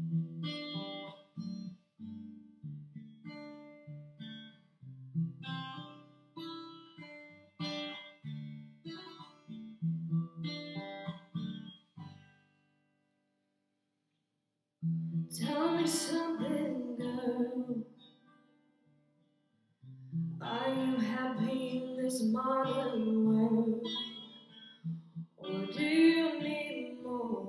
Tell me something, girl. Are you happy in this modern world? Or do you need more?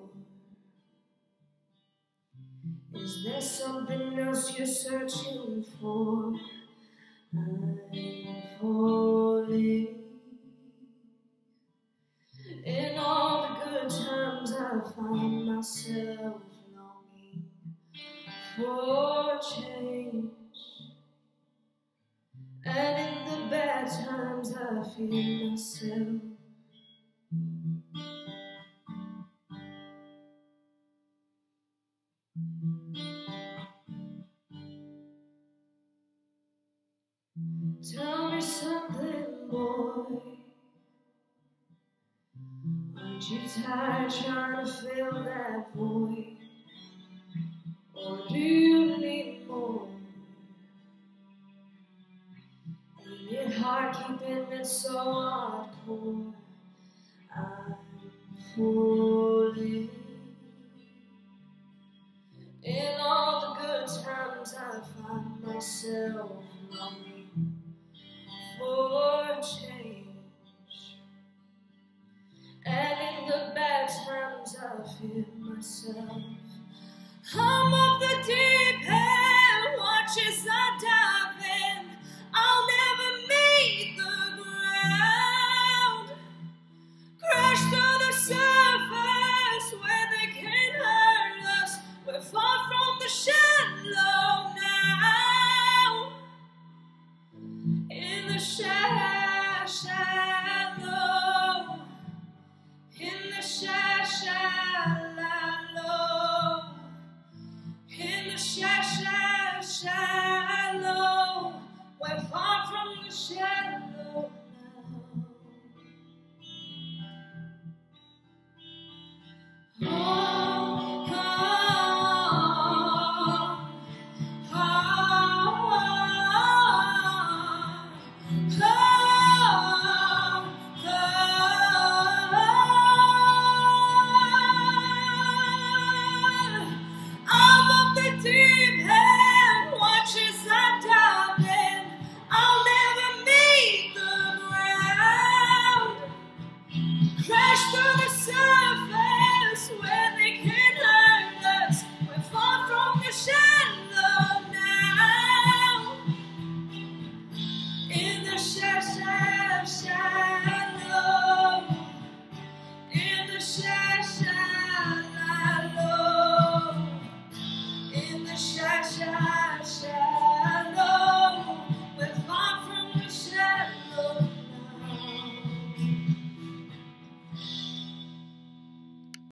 Is there something else you're searching for? I'm falling. In all the good times I find myself longing for change, and in the bad times I feel myself. Tell me something, boy. Aren't you tired trying to fill that void? Or do you need more? Ain't it hard keeping it so hardcore? I'm falling. In all the good times I find myself longing for change, and in the bad times I feel myself. I'm off the deep end, watch as I dive in. I'll never meet the ground. Crash to the surface where they can't hurt us. We're far from the shallow now. In the shallow. In the shallow. In the shallow, we're far from the shallow now. Oh, oh, oh, I'm off the deep end, watch as I dive in. I'll never meet the ground. Crash to the sun.